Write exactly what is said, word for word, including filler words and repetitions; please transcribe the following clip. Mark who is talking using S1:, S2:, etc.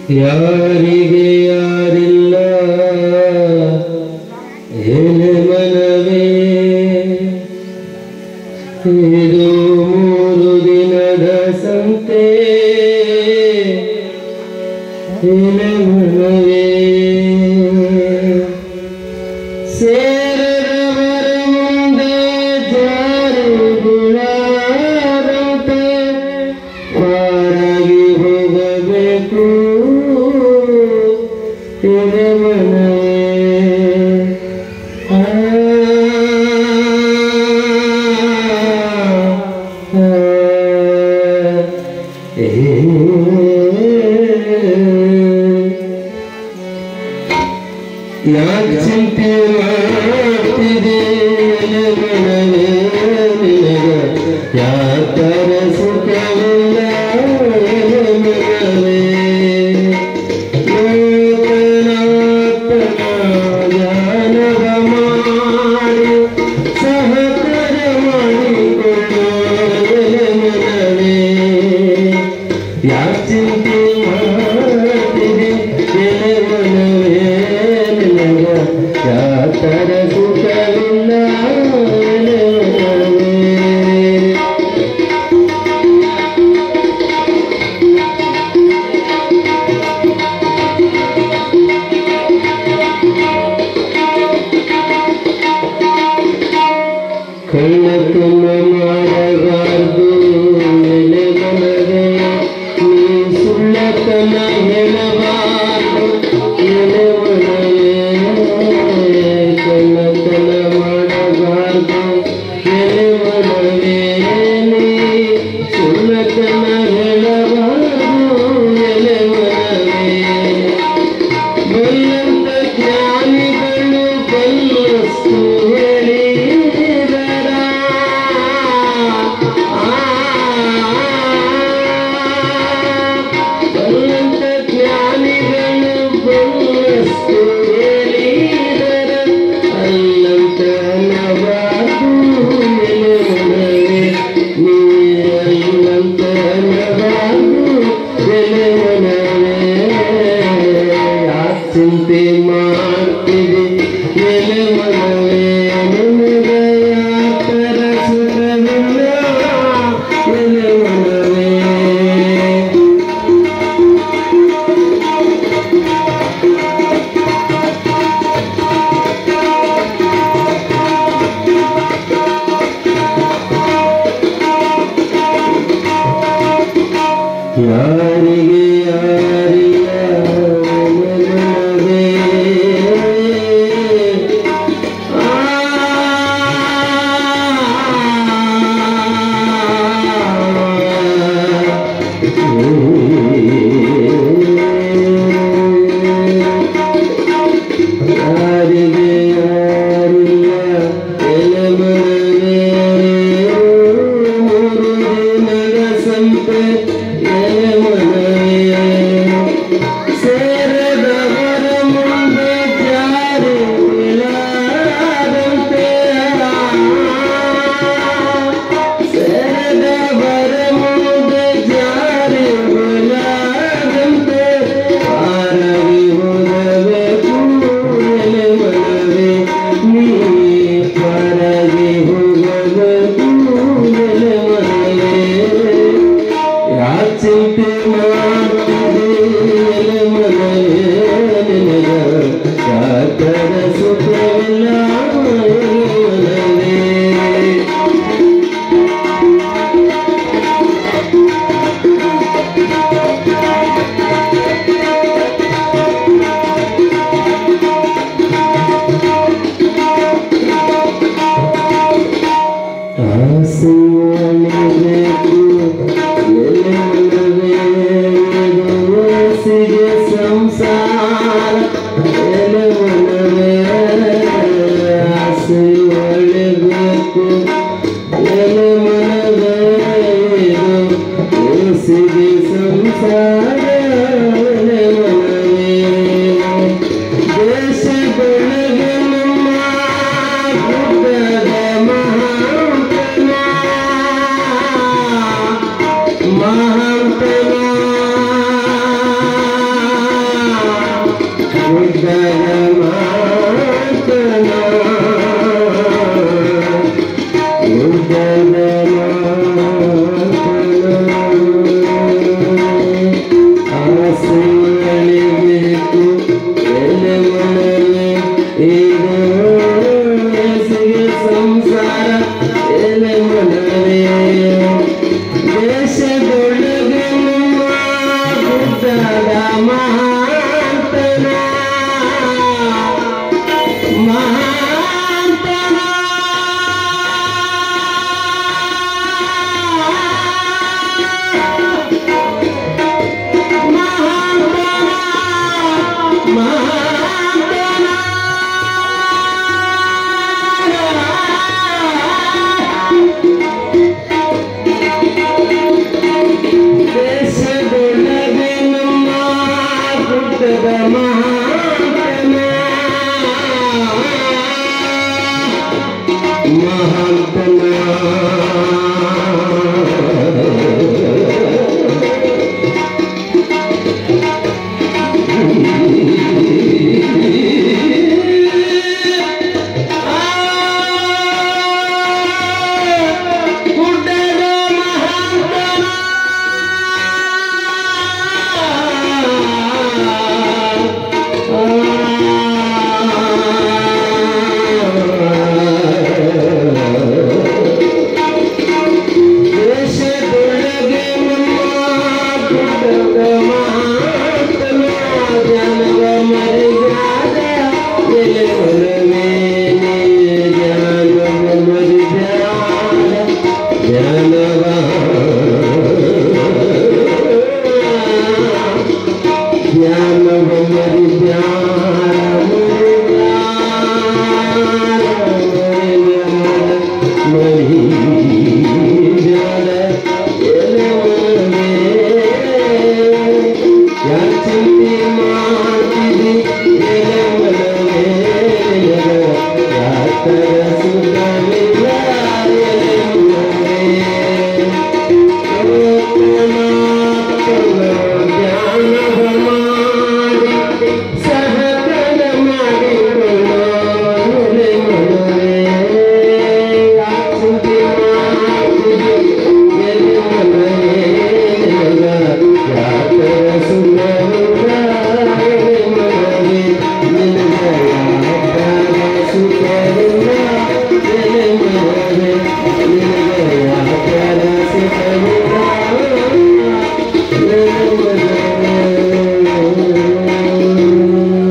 S1: ಯಾರಿಗೆ ಯಾರಿಲ್ಲ ಎಲೆ ಮನವೇ, ಇದು ಮೂರು ದಿನದ ಸಂತೆ ಎಲೆ ಮನವೇ. ಸೇರದವರ ಮುಂದೆ ಜಾರುಗಳಾದಂತೆ ಪಾರಾಗಿ ಹೋಗಬೇಕು ಎಲೆ ಮನವೇ. ಯಾಕೆ ಚಿಂತೆ ಮಾಡ್ತಿದೆ ಎಲೆ ಮನವೇ, ನಿನಗ ಯಾತರ ಸುಖವಿಲ್ಲ ಎಲೆ ಮನವೇ. ಜ್ಞಾನವ ಮಾಡಿ ಸಹಕಾರ ಮಾಡಿಕೊಳ್ಳೋ ಎಲೆ ಮನವೇ. ಯಾಕೆ ಚಿಂತೆ ಮಾಡ್ತಿದೆ ಎಲೆ ಮನವೇ, ಯಾತರ ಸುಖವಿಲ್ಲ ಎಲೆ ಮನವೇ. ಕಳ್ಳತನ ಮಾಡಬಾರ್ದು ಎಲೆ ಮನವೇ, ನೀ ಸುಳ್ಳತನ ಹೇಳಬಾರ್ದು ಎಲೆ ಮನವೇ. ಕಳ್ಳತನ ಮಾಡಬಾರ್ದು ಎಲೆ ಮನವೇ, ನೀ ಸುಳ್ಳತನ ಹೇಳಬಾರ್ದು ಎಲೆ ಮನವೇ. ಬಲ್ಲಂತ ಜ್ಞಾನಿಗಳು ಬಲ್ಲಷ್ಟು ಹೇಳಿದರ, ಬಲ್ಲಂತ ಜ್ಞಾನಿಗಳು ಬಲ್ಲಷ್ಟು ಹೇಳಿದರ, ಅಲ್ಲಂತ ಅನ್ನಬಾರ್ದು ಎಲೆ ಮನವೇ, ನೀ ಅಲ್ಲಂತ ಅನ್ನಬಾರ್ದು ಎಲೆ ಮನವೇ. ಯಾಕೆ ಚಿಂತೆ ಮಾಡ್ತಿದೆ ಎಲೆ ಮನವೇ, ನಿನಗ ಯಾತರ ಸುಖವಿಲ್ಲ ಎಲೆ ಮನವೇ. ಯಾರಿಗೆ ಯಾರಿಲ್ಲ ಎಲೆ ಮನವೇ. ಯಾರಿಗೆ ಯಾರಿಲ್ಲ ಎಲೆ ಮನವೇ, ಮೂರು ದಿನದ ಸಂತೆ ಎಲೆ ಮನವೇ. ಸೇರದವರ ಮುಂದೆ ಜಾರುಗಳಾದಂತೆ, ಸೇರದವರ ಮುಂದೆ ಜಾರುಗಳಾದಂತೆ ಪಾರಾಗಿ ಹೋಗಬೇಕು ಎಲೆ ಮನವೇ. ನೀ ಪಾರಾಗಿ ಹೋಗಬೇಕು ಎಲೆ ಮನವೇ. ಯಾಕೆ ಚಿಂತೆ ಮಾಡ್ತಿದೆ ಎಲೆ ಮನವೇ, ನಿನಗ ಯಾತರ ಸುಖವಿಲ್ಲ ಎಲೆ ಮನವೇ. ಆಸೆ ಒಲಿಬೇಕು ಎಲೆ ಮನವೇ, ಆಸೆಗೆ ಸಂಸಾರ ಎಲೆ ಮನವೇ. ಆಸೆ ಒಲಿಬೇಕು ಎಲೆ ಮನವೇ, ಆಸೆಗೆ ಸಂಸಾರ ಎಲೆ ಮನವೇ. ದೇಶ ಬೆಳಗ್ಗೆ ನಮ್ಮ ಬುದ್ಧದ ಮಹಾಂತನ, ಮಹಾಂತನ ಮಹಾದೇವ